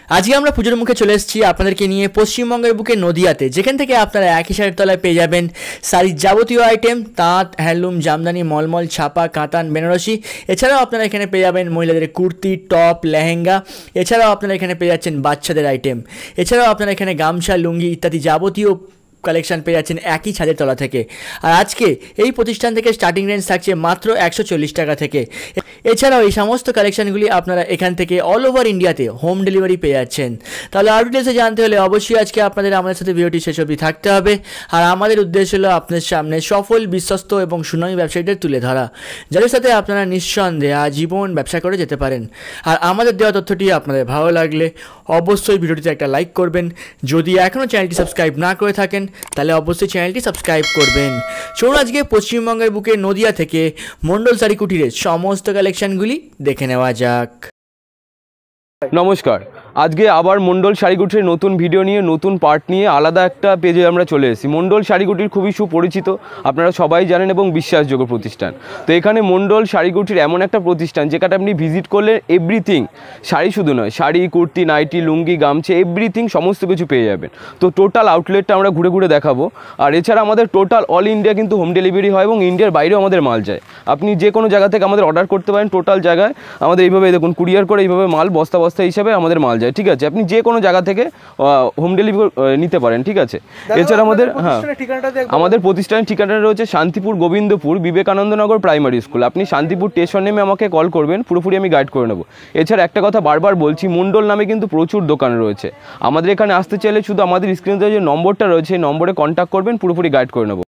আজকে আমরা পুজোর মুখে চলে এসেছি আপনাদেরকে নিয়ে পশ্চিমবঙ্গের বুকে নদিয়াতে, যেখান থেকে আপনারা একই শাড়ির তলায় পেয়ে যাবেন শাড়ির যাবতীয় আইটেম, তাঁত, হ্যান্ডলুম, জামদানি, মলমল, ছাপা, কাতান, বেনারসি। এছাড়াও আপনারা এখানে পেয়ে যাবেন মহিলাদের কুর্তি, টপ, লেহেঙ্গা। এছাড়াও আপনারা এখানে পেয়ে যাচ্ছেন বাচ্চাদের আইটেম। এছাড়াও আপনারা এখানে গামছা, লুঙ্গি ইত্যাদি যাবতীয় কালেকশন পেয়ে যাচ্ছেন একই ছাদের তলা থেকে। আর আজকে এই প্রতিষ্ঠান থেকে স্টার্টিং রেঞ্জ থাকছে মাত্র 140 টাকা থেকে। এছাড়াও এই সমস্ত কালেকশনগুলি আপনারা এখান থেকে অল ওভার ইন্ডিয়াতে হোম ডেলিভারি পেয়ে যাচ্ছেন। তাহলে আরও ডিটেলসে জানতে হলে অবশ্যই আজকে আমাদের সাথে ভিডিওটি শেষ অবধি থাকতে হবে। আর আমাদের উদ্দেশ্য হলো আপনার সামনে সফল, বিশ্বস্ত এবং সুনামী ব্যবসায়ীদের তুলে ধরা, যাদের সাথে আপনারা নিঃসন্দেহে আজীবন ব্যবসা করে যেতে পারেন। আর আমাদের দেওয়া তথ্যটি আপনাদের ভালো লাগলে অবশ্যই ভিডিওটিতে একটা লাইক করবেন। যদি এখনও চ্যানেলটি সাবস্ক্রাইব না করে থাকেন তাহলে অবশ্যই চ্যানেলটি সাবস্ক্রাইব করবেন। চলুন আজকে পশ্চিমবঙ্গের বুকে নদিয়া থেকে মণ্ডল শাড়ি কুটিরের সমস্ত কালেকশনগুলি দেখে নেওয়া যাক। নমস্কার, আজকে আবার মণ্ডল শাড়িকুটির নতুন ভিডিও নিয়ে, নতুন পার্ট নিয়ে আলাদা একটা পেজে আমরা চলে এসেছি। মণ্ডল শাড়িকুটির খুবই সুপরিচিত, আপনারা সবাই জানেন এবং বিশ্বাসযোগ্য প্রতিষ্ঠান। তো এখানে মণ্ডল শাড়িকুটির এমন একটা প্রতিষ্ঠান যেখানে আপনি ভিজিট করলে এভরিথিং, শাড়ি শুধু নয়, শাড়ি, কুর্তি, নাইটি, লুঙ্গি, গামছা, এভরিথিং সমস্ত কিছু পেয়ে যাবেন। তো টোটাল আউটলেটটা আমরা ঘুরে ঘুরে দেখাবো। আর এছাড়া আমাদের টোটাল অল ইন্ডিয়া কিন্তু হোম ডেলিভারি হয় এবং ইন্ডিয়ার বাইরেও আমাদের মাল যায়। আপনি যে কোনো জায়গা থেকে আমাদের অর্ডার করতে পারেন। টোটাল জায়গায় আমাদের এইভাবে দেখুন কুরিয়ার করে এইভাবে মাল বস্তা বস্তা হিসাবে আমাদের মাল যায়, ঠিক আছে। আপনি যে কোনো জায়গা থেকে হোম ডেলিভারি নিতে পারেন, ঠিক আছে। এছাড়া আমাদের প্রতিষ্ঠানের ঠিকানা রয়েছে শান্তিপুর, গোবিন্দপুর, বিবেকানন্দনগর প্রাইমারি স্কুল। আপনি শান্তিপুর স্টেশন নেমে আমাকে কল করবেন, পুরোপুরি আমি গাইড করে নেবো। এছাড়া একটা কথা বারবার বলছি, মণ্ডল নামে কিন্তু প্রচুর দোকান রয়েছে। আমাদের এখানে আসতে চাইলে শুধু আমাদের স্ক্রিনে যে নম্বরটা রয়েছে সেই নম্বরে কন্ট্যাক্ট করবেন, পুরোপুরি গাইড করে নেবো।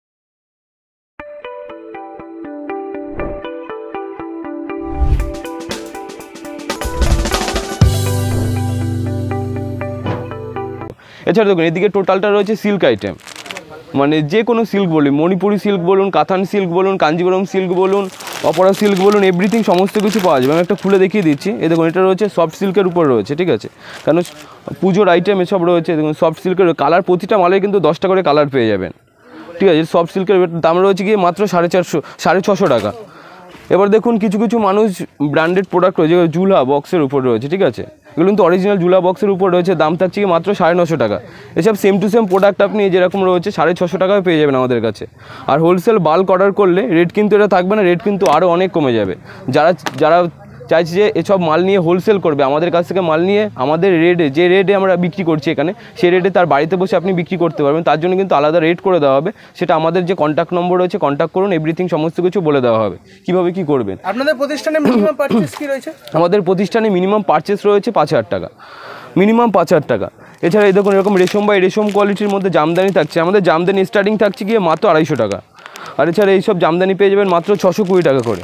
এছাড়া দেখুন এদিকে টোটালটা রয়েছে সিল্ক আইটেম, মানে যে কোনো সিল্ক বলুন, মণিপুরি সিল্ক বলুন, কাতান সিল্ক বলুন, কাঞ্জিবরম সিল্ক বলুন, অপরা সিল্ক বলুন, এভরিথিং সমস্ত কিছু পাওয়া যাবে। আমি একটা খুলে দেখিয়ে দিচ্ছি। এই দেখুন এটা রয়েছে সফট সিল্কের উপর রয়েছে, ঠিক আছে, কারণ পুজোর আইটেম এসব রয়েছে। দেখুন সফট সিল্কের কালার, প্রতিটা মালে কিন্তু 10টা করে কালার পেয়ে যাবেন, ঠিক আছে। সফট সিল্কের দাম রয়েছে গিয়ে মাত্র 650 টাকা। এবার দেখুন কিছু কিছু মানুষ ব্র্যান্ডেড প্রোডাক্ট রয়েছে, জুলা বক্সের উপর রয়েছে, ঠিক আছে। এগুলো কিন্তু অরিজিনাল জুলা বক্সের উপর রয়েছে, দাম থাকছে কি মাত্র 950 টাকা। এসব সেম টু সেম প্রোডাক্ট আপনি যেরকম রয়েছে 650 টাকায় পেয়ে যাবেন আমাদের কাছে। আর হোলসেল বাল্ক অর্ডার করলে রেট কিন্তু এটা থাকবে না, রেট কিন্তু আরও অনেক কমে যাবে। যারা চাইছি যে এসব মাল নিয়ে হোলসেল করবে, আমাদের কাছ থেকে মাল নিয়ে আমাদের রেটে, যে রেটে আমরা বিক্রি করছি এখানে, সেই রেটে তার বাড়িতে বসে আপনি বিক্রি করতে পারবেন। তার জন্য কিন্তু আলাদা রেট করে দেওয়া হবে। সেটা আমাদের যে কন্ট্যাক্ট নম্বর রয়েছে, কন্ট্যাক্ট করুন, এভরিথিং সমস্ত কিছু বলে দেওয়া হবে কীভাবে কী করবেন। আপনাদের প্রতিষ্ঠানে মিনিমাম পারচেজ কী রয়েছে? আমাদের প্রতিষ্ঠানে মিনিমাম পারচেস রয়েছে 5000 টাকা, মিনিমাম 5000 টাকা। এছাড়া এই দেখুন এরকম রেশম বা রেশম কোয়ালিটির মধ্যে জামদানি থাকছে। আমাদের জামদানি স্টার্টিং থাকছে গিয়ে মাত্র 250 টাকা। আর এছাড়া এইসব জামদানি পেয়ে যাবেন মাত্র 620 টাকা করে,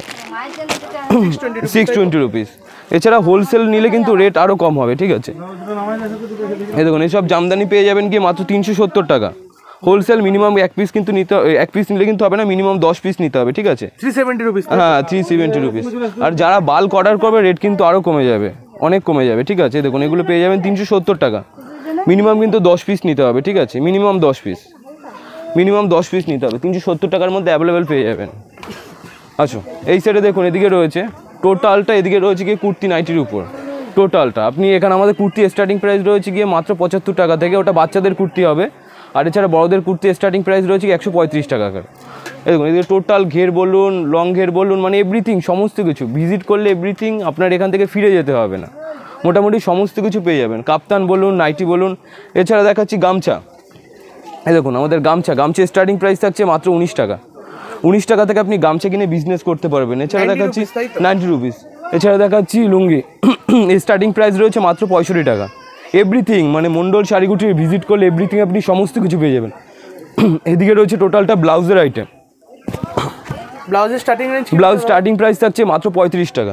620 রুপিস। এছাড়া হোলসেল নিলে কিন্তু রেট আরও কম হবে, ঠিক আছে। এই দেখুন এইসব জামদানি পেয়ে যাবেন গিয়ে মাত্র 370 টাকা। হোলসেল মিনিমাম এক পিস কিন্তু এক পিস নিলে কিন্তু হবে না, মিনিমাম 10 পিস নিতে হবে, ঠিক আছে। 370 রুপিস, হ্যাঁ 370 রুপিস। আর যারা বাল্ক অর্ডার করবে রেট কিন্তু আরও কমে যাবে, অনেক কমে যাবে, ঠিক আছে। দেখুন এগুলো পেয়ে যাবেন 370 টাকা। মিনিমাম কিন্তু 10 পিস নিতে হবে, ঠিক আছে, মিনিমাম 10 পিস, মিনিমাম 10 পিস নিতে হবে। 370 টাকার মধ্যে অ্যাভেলেবেল পেয়ে যাবেন। আচ্ছা এই সাইডে দেখুন এদিকে রয়েছে টোটালটা, এদিকে রয়েছে গিয়ে কুর্তি নাইটির উপর টোটালটা। আপনি এখানে আমাদের কুর্তি স্টার্টিং প্রাইস রয়েছে গিয়ে মাত্র 75 টাকা থেকে, ওটা বাচ্চাদের কুর্তি হবে। আর এছাড়া বড়দের কুর্তি স্টার্টিং প্রাইস রয়েছে 135 টাকা করে। দেখুন এদিকে টোটাল ঘের বলুন, লং ঘের বলুন, মানে এভরিথিং সমস্ত কিছু ভিজিট করলে এভরিথিং আপনার এখান থেকে ফিরে যেতে হবে না, মোটামুটি সমস্ত কিছু পেয়ে যাবেন। কাপ্তান বলুন, নাইটি বলুন। এছাড়া দেখাচ্ছি গামছা। এই দেখুন আমাদের গামছা স্টার্টিং প্রাইস থাকছে মাত্র 19 টাকা। 19 টাকা থেকে আপনি গামছা কিনে বিজনেস করতে পারবেন। এছাড়া দেখাচ্ছি 90 রুপিস। এছাড়া দেখাচ্ছি লুঙ্গি, স্টার্টিং প্রাইস রয়েছে মাত্র 65 টাকা। এভরিথিং মানে মণ্ডল শাড়িকুটির ভিজিট করলে এভরিথিং আপনি সমস্ত কিছু পেয়ে যাবেন। এদিকে রয়েছে টোটালটা ব্লাউজের আইটেম। ব্লাউজের starting range, blouse starting price থাকছে মাত্র 35 টাকা,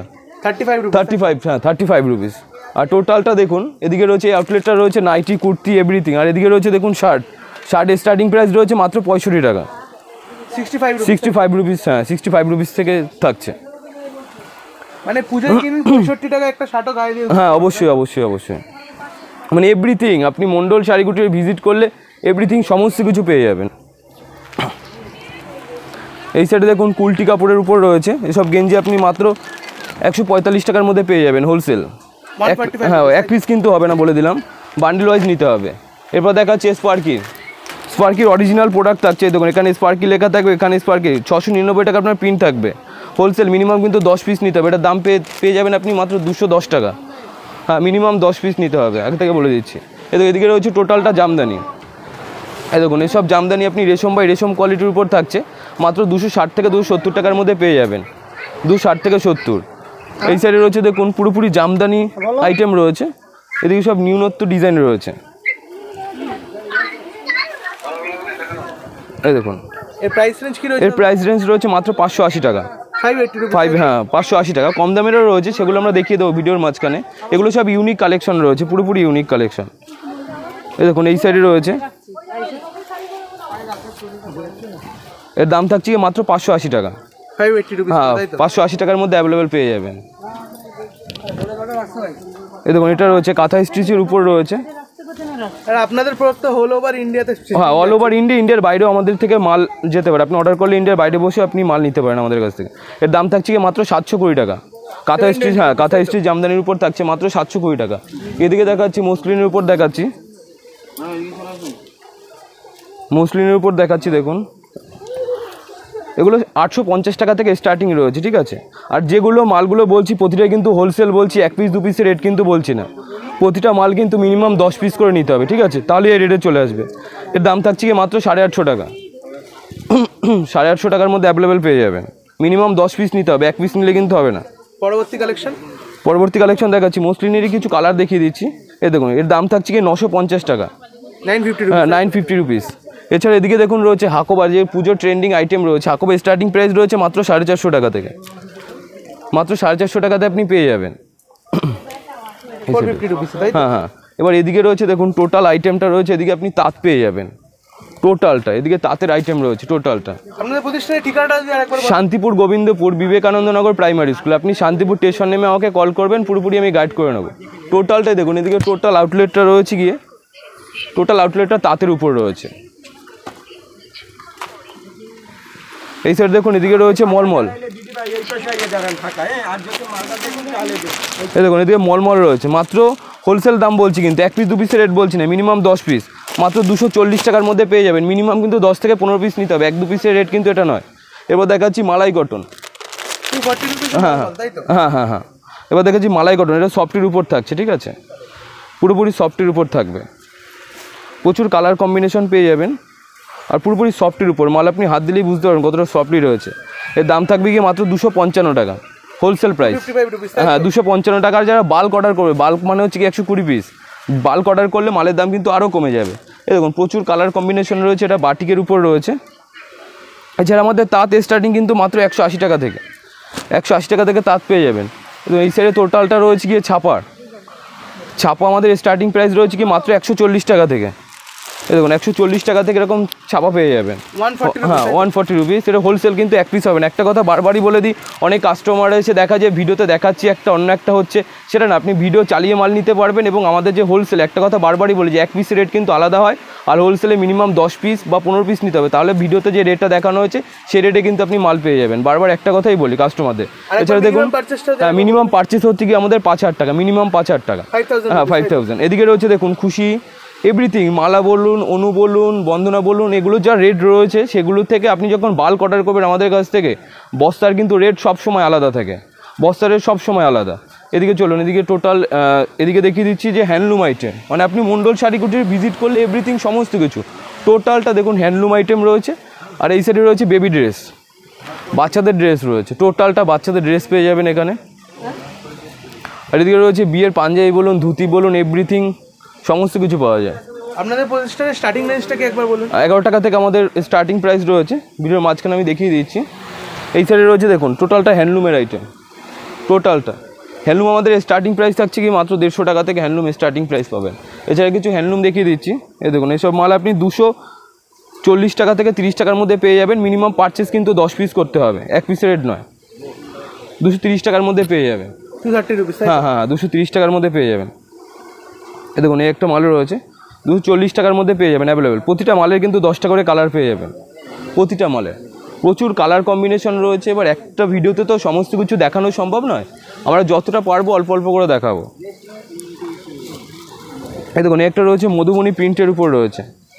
35 রুপিস। আর টোটালটা দেখুন এদিকে রয়েছে এই আউটলেটটা রয়েছে নাইটি, কুর্তি, এভরিথিং। আর এদিকে রয়েছে দেখুন শার্টের স্টার্টিং প্রাইস রয়েছে মাত্র 65 টাকা, 65 রুপিস। হ্যাঁ 65 রুপিস থেকে থাকছে। মানে পূজায় কিনুন 65 টাকা একটা শার্টও গায়ে দিয়ে। হ্যাঁ অবশ্যই অবশ্যই অবশ্যই, মানে এভরিথিং আপনি মণ্ডল শাড়িকুটির ভিজিট করলে এভরিথিং সমস্ত কিছু পেয়ে যাবেন। এই সাইডে দেখুন কুলটি কাপড়ের উপর রয়েছে এসব গেঞ্জি, আপনি মাত্র 145 টাকার মধ্যে পেয়ে যাবেন হোলসেল। হ্যাঁ, এক পিস কিন্তু হবে না বলে দিলাম, বান্ডিল ওয়াইজ নিতে হবে। এরপর দেখাচ্ছে স্পার্কির অরিজিনাল প্রোডাক্ট থাকছে, দেখুন এখানে স্পার্কি লেখা থাকবে, এখানে স্পার্কি 699 টাকা আপনার প্রিন্ট থাকবে। হোলসেল মিনিমাম কিন্তু 10 পিস নিতে হবে, এটার দাম পেয়ে যাবেন আপনি মাত্র 210 টাকা। হ্যাঁ, মিনিমাম 10 পিস নিতে হবে, আগে থেকে বলে দিচ্ছি। এদিকে রয়েছে টোটালটা জামদানি। এই দেখুন এইসব জামদানি আপনি রেশম বাই রেশম কোয়ালিটির উপর থাকছে, মাত্র 260 থেকে 270 টাকার মধ্যে পেয়ে যাবেন, 260 থেকে 70। এই সাইডে রয়েছে দেখুন পুরোপুরি জামদানি আইটেম রয়েছে, এদিকে সব নিউনত্ব ডিজাইন রয়েছে। এই দেখুন এর প্রাইস রেঞ্জ কি রয়েছে? এর প্রাইস রেঞ্জ রয়েছে মাত্র 580 টাকা। 580 হ্যাঁ 580 টাকা। কম দামেরও রয়েছে, সেগুলো আমরা দেখিয়ে দেবো ভিডিওর মাঝখানে। এগুলো সব ইউনিক কালেকশন রয়েছে, পুরোপুরি ইউনিক কালেকশন। এই দেখুন এই সাইডে রয়েছে, এর দাম থাকছে মাত্র 580 টাকা। 580 হ্যাঁ 580 টাকার মধ্যে অ্যাভেলেবেল পেয়ে যাবেন। এই দেখুন এটা রয়েছে কাঁথা স্টিচের উপর রয়েছে। আর আপনাদের প্রোডাক্ট তো অল ওভার ইন্ডিয়াতে, হ্যাঁ অল ওভার ইন্ডিয়ার বাইরেও আমাদের থেকে মাল যেতে পারে, আপনি অর্ডার করলে ইন্ডিয়ার বাইরে বসে আপনি মাল নিতে পারেন আমাদের কাছ থেকে। এর দাম থাকছে মাত্র 720 টাকা। কাঁথা স্টিচ, হ্যাঁ কাঁথা স্টিচ জামদানির উপর থাকছে মাত্র 720 টাকা। এদিকে দেখাচ্ছি মসলিনের উপর দেখাচ্ছি, মসলিনের উপর দেখাচ্ছি দেখুন, এগুলো 850 টাকা থেকে স্টার্টিং রয়েছে, ঠিক আছে। আর যেগুলো মালগুলো বলছি প্রতিটা কিন্তু হোলসেল বলছি, 1 পিস 2 পিসের রেট কিন্তু বলছি না, প্রতিটা মাল কিন্তু মিনিমাম 10 পিস করে নিতে হবে, ঠিক আছে, তাহলে এই রেটে চলে আসবে। এর দাম থাকছে মাত্র 850 টাকা। 850 টাকার মধ্যে অ্যাভেলেবেল পেয়ে যাবেন, মিনিমাম 10 পিস নিতে হবে, 1 পিস নিলে কিন্তু হবে না। পরবর্তী কালেকশন দেখাচ্ছি, মসলিনেরই কিছু কালার দেখিয়ে দিচ্ছি। এই দেখুন এর দাম থাকছে 950 টাকা, 950 রুপিস। এছাড়া এদিকে দেখুন রয়েছে হাকোবা, যে পুজোর ট্রেন্ডিং আইটেম রয়েছে। হাকোবা স্টার্টিং প্রাইস রয়েছে মাত্র 450 টাকা থেকে, মাত্র 450 টাকাতে আপনি পেয়ে যাবেন। হ্যাঁ হ্যাঁ। এবার এদিকে রয়েছে দেখুন টোটাল আইটেমটা রয়েছে, এদিকে আপনি তাঁত পেয়ে যাবেন টোটালটা, এদিকে তাঁতের আইটেম রয়েছে টোটালটা। আপনাদের প্রতিষ্ঠানের ঠিকানাটা যদি আরেকবার বলেন। Shantipur Gobindapur Vivekanandanagar primary school. আপনি শান্তিপুর স্টেশন নেমে আমাকে কল করবেন, পুরোপুরি আমি গাইড করে নেবো। টোটালটাই দেখুন, এদিকে টোটাল আউটলেটটা রয়েছে গিয়ে, টোটাল আউটলেটটা তাঁতের উপর রয়েছে। এই সাইড দেখুন এদিকে রয়েছে মলমল, এই দেখুন এদিকে মলমল রয়েছে, মাত্র হোলসেল দাম বলছি কিন্তু 1 পিস 2 পিসের রেট বলছি না, মিনিমাম 10 পিস, মাত্র 240 টাকার মধ্যে পেয়ে যাবেন। মিনিমাম কিন্তু 10 থেকে 15 পিস নিতে হবে, 1-2 পিসের রেট কিন্তু এটা নয়। এবার দেখাচ্ছি মালাই কটন। হ্যাঁ হ্যাঁ হ্যাঁ হ্যাঁ। এবার দেখাচ্ছি মালাই কটন, এটা সফটের উপর থাকছে, ঠিক আছে, পুরোপুরি সফটের উপর থাকবে, প্রচুর কালার কম্বিনেশন পেয়ে যাবেন, আর পুরোপুরি সফটের উপর মাল, আপনি হাত দিলেই বুঝতে পারবেন কতটা সফটই রয়েছে। এর দাম থাকবে গিয়ে মাত্র 255 টাকা হোলসেল প্রাইস। হ্যাঁ 255 টাকার। যারা বাল্ক অর্ডার করবে, বাল্ক মানে হচ্ছে কি 120 পিস, বাল্ক অর্ডার করলে মালের দাম কিন্তু আরও কমে যাবে। এই দেখুন প্রচুর কালার কম্বিনেশন রয়েছে, এটা বাটিকের উপর রয়েছে। এছাড়া আমাদের তাঁত স্টার্টিং কিন্তু মাত্র 180 টাকা থেকে, 180 টাকা থেকে তাঁত পেয়ে যাবেন। এই সাইডে টোটালটা রয়েছে গিয়ে ছাপা আমাদের স্টার্টিং প্রাইস রয়েছে কি মাত্র 140 টাকা থেকে। এই দেখুন 140 টাকা থেকে এরকম ছাপা পেয়ে যাবেন। হ্যাঁ 140 রুপিস। এটা হোলসেল কিন্তু 1 পিস হবে না। একটা কথা বারবারই বলে দিই, অনেক কাস্টমার এসে দেখা যায় ভিডিওতে দেখাচ্ছি একটা, অন্য একটা হচ্ছে, সেটা না, আপনি ভিডিও চালিয়ে মাল নিতে পারবেন। এবং আমাদের যে হোলসেল, একটা কথা বারবারই বলি যে 1 পিসের রেট কিন্তু আলাদা হয়, আর হোলসেলে মিনিমাম 10 পিস বা 15 পিস নিতে হবে, তাহলে ভিডিওতে যে রেটটা দেখানো হয়েছে সেই রেটে কিন্তু আপনি মাল পেয়ে যাবেন। বারবার একটা কথাই বলি কাস্টমারদের। এছাড়া দেখুন মিনিমাম পারচেস হচ্ছে কি আমাদের 5,000 টাকা, মিনিমাম 5,000 টাকা। হ্যাঁ 5,000। এদিকে রয়েছে দেখুন খুশি এভরিথিং, মালা বলুন, অনু বলুন, বন্দনা বলুন, এগুলো যা রেট রয়েছে সেগুলো থেকে আপনি যখন বাল্ক অর্ডার করবেন আমাদের কাছ থেকে, বস্তার কিন্তু রেট সবসময় আলাদা থাকে, বস্তার রেট সবসময় আলাদা। এদিকে চলুন, এদিকে টোটাল এদিকে দেখিয়ে দিচ্ছি যে হ্যান্ডলুম আইটেম, মানে আপনি মণ্ডল শাড়ি কুটির ভিজিট করলে এভরিথিং সমস্ত কিছু টোটালটা দেখুন হ্যান্ডলুম আইটেম রয়েছে। আর এই সাইডে রয়েছে বেবি ড্রেস, বাচ্চাদের ড্রেস রয়েছে, টোটালটা বাচ্চাদের ড্রেস পেয়ে যাবেন এখানে। আর এদিকে রয়েছে বিয়ের পাঞ্জাবি বলুন, ধুতি বলুন, এভরিথিং সমস্ত কিছু পাওয়া যায়। আপনাদের প্রতিষ্ঠানের স্টার্টিং রেঞ্জটা কি একবার বলুন। 11 টাকা থেকে আমাদের স্টার্টিং প্রাইস রয়েছে, ভিডিওর মাঝখানে আমি দেখিয়ে দিচ্ছি। এই সাইডে রয়েছে দেখুন টোটালটা হ্যান্ডলুমের আইটেম, টোটালটা হ্যান্ডলুম আমাদের স্টার্টিং প্রাইস থাকছে কি মাত্র 150 টাকা থেকে হ্যান্ডলুম স্টার্টিং প্রাইস পাবেন। এছাড়া কিছু হ্যান্ডলুম দেখিয়ে দিচ্ছি। এই দেখুন এইসব মাল আপনি 240 টাকা থেকে 30 টাকার মধ্যে পেয়ে যাবেন। মিনিমাম পারচেস কিন্তু 10 পিস করতে হবে, 1 পিসের রেট নয়। 230 টাকার মধ্যে পেয়ে যাবেন। 230 রুপিস। হ্যাঁ হ্যাঁ 230 টাকার মধ্যে পেয়ে যাবেন। এই দেখুন এই একটা মালও রয়েছে, 240 টাকার মধ্যে পেয়ে যাবেন অ্যাভেলেবেল। প্রতিটা মালের কিন্তু 10টা করে কালার পেয়ে যাবেন, প্রতিটা মালের প্রচুর কালার কম্বিনেশন রয়েছে। এবার একটা ভিডিওতে তো সমস্ত কিছু দেখানো সম্ভব নয়, আমরা যতটা পারবো অল্প অল্প করে দেখাবো। এই দেখুন একটা রয়েছে মধুবনী প্রিন্টের উপর রয়েছে,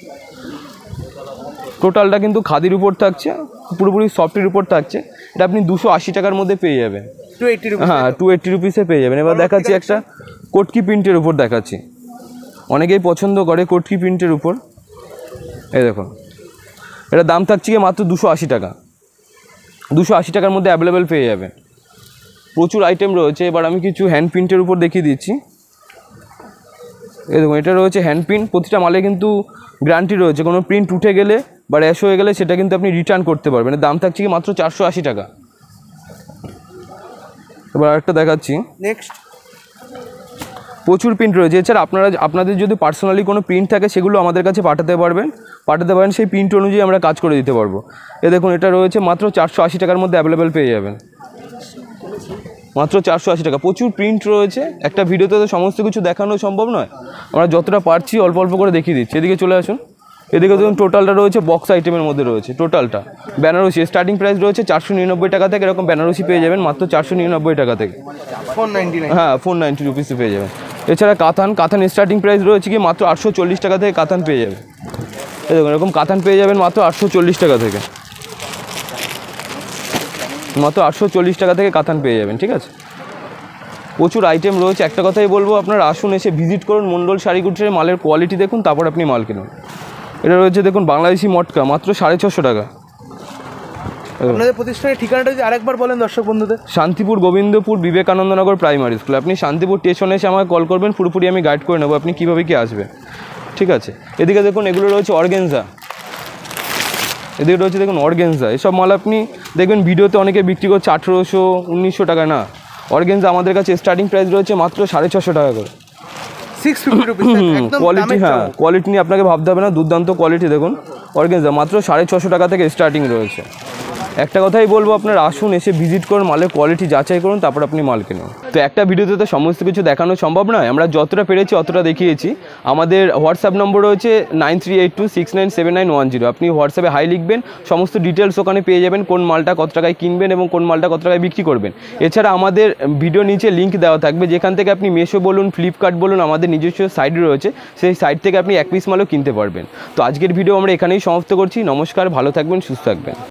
টোটালটা কিন্তু খাদির উপর থাকছে, পুরোপুরি সফটের উপর থাকছে। এটা আপনি 280 টাকার মধ্যে পেয়ে যাবেন। 280 রুপিস। হ্যাঁ 280 রুপিসে পেয়ে যাবেন। এবার দেখাচ্ছি একটা কটকি প্রিন্টের উপর দেখাচ্ছি, অনেকেই পছন্দ করে কটকি প্রিন্টের উপর। এই দেখুন এটা দাম থাকছে কি মাত্র 280 টাকা। 280 টাকার মধ্যে অ্যাভেলেবেল পেয়ে যাবেন। প্রচুর আইটেম রয়েছে। এবার আমি কিছু হ্যান্ড প্রিন্টের উপর দেখিয়ে দিচ্ছি। এই দেখুন এটা রয়েছে হ্যান্ড প্রিন্ট, প্রতিটা মালে কিন্তু গ্যারান্টি রয়েছে, কোনো প্রিন্ট উঠে গেলে বা র্যাশ হয়ে গেলে সেটা কিন্তু আপনি রিটার্ন করতে পারবেন। এর দাম থাকছে কি মাত্র 480 টাকা। এবার আরেকটা দেখাচ্ছি, নেক্সট প্রচুর প্রিন্ট রয়েছে। এছাড়া আপনাদের যদি পার্সোনালি কোনো প্রিন্ট থাকে সেগুলো আমাদের কাছে পাঠাতে পারেন, সেই প্রিন্ট অনুযায়ী আমরা কাজ করে দিতে পারবো। এ দেখুন এটা রয়েছে মাত্র 480 টাকার মধ্যে অ্যাভেলেবেল পেয়ে যাবেন, মাত্র 480 টাকা। প্রচুর প্রিন্ট রয়েছে, একটা ভিডিওতে তো সমস্ত কিছু দেখানো সম্ভব নয়, আমরা যতটা পারছি অল্প অল্প করে দেখিয়ে দিচ্ছি। এদিকে চলে আসুন, এদিকে দেখুন টোটালটা রয়েছে বক্স আইটেমের মধ্যে রয়েছে। টোটালটা বেনারসি স্টার্টিং প্রাইস রয়েছে 499 টাকা থেকে, এরকম বেনারসি পেয়ে যাবেন মাত্র 499 টাকা থেকে। 499। হ্যাঁ 490 রুপিসে পেয়ে যাবেন। এছাড়া কাতান স্টার্টিং প্রাইস রয়েছে কি মাত্র 840 টাকা থেকে কাতান পেয়ে যাবেন। এই দেখুন এরকম কাতান পেয়ে যাবেন মাত্র 840 টাকা থেকে, মাত্র 840 টাকা থেকে কাতান পেয়ে যাবেন। ঠিক আছে, প্রচুর আইটেম রয়েছে। একটা কথাই বলবো, আপনারা আসুন, এসে ভিজিট করুন মণ্ডল শাড়িকুটির, মালের কোয়ালিটি দেখুন, তারপর আপনি মাল কিনুন। এটা রয়েছে দেখুন বাংলাদেশি মটকা মাত্র 650 টাকা। আপনাদের প্রতিষ্ঠানের ঠিকানাটা যদি আরেকবার বলেন দর্শক বন্ধুদের। Shantipur Gobindapur Vivekanandanagar primary school. আপনি শান্তিপুর স্টেশনে এসে আমাকে কল করবেন, পুরোপুরি আমি গাইড করে নেবো আপনি কীভাবে কি আসবেন। ঠিক আছে, এদিকে দেখুন এগুলো রয়েছে অর্গেনজা, এদিকে রয়েছে দেখুন অর্গেনজা। এসব মাল আপনি দেখবেন ভিডিওতে অনেকে বিক্রি করছে 1800 1900 টাকা, না, অর্গেনজা আমাদের কাছে স্টার্টিং প্রাইস রয়েছে মাত্র 650 টাকা করে। 650 রুপিস। কোয়ালিটি, হ্যাঁ কোয়ালিটি নিয়ে আপনাকে ভাবতে হবে না, দুর্দান্ত কোয়ালিটি। দেখুন অর্গেনজা মাত্র 650 টাকা থেকে স্টার্টিং রয়েছে। একটা কথাই বলবো, আপনারা আসুন, এসে ভিজিট করুন, মালের কোয়ালিটি যাচাই করুন, তারপর আপনি মাল কিনুন। তো একটা ভিডিওতে তো সমস্ত কিছু দেখানো সম্ভব নয়, আমরা যতটা পেরেছি অতটা দেখিয়েছি। আমাদের হোয়াটসঅ্যাপ নম্বর রয়েছে 9382697910। আপনি হোয়াটসঅ্যাপে হাই লিখবেন, সমস্ত ডিটেলস ওখানে পেয়ে যাবেন, কোন মালটা কত টাকায় কিনবেন এবং কোন মালটা কত টাকায় বিক্রি করবেন। এছাড়া আমাদের ভিডিও নিচে লিঙ্ক দেওয়া থাকবে, যেখান থেকে আপনি মিশো বলুন, ফ্লিপকার্ট বলুন, আমাদের নিজস্ব সাইট রয়েছে, সেই সাইট থেকে আপনি 1 পিস মালও কিনতে পারবেন। তো আজকের ভিডিও আমরা এখানেই সমাপ্ত করছি। নমস্কার, ভালো থাকবেন, সুস্থ থাকবেন।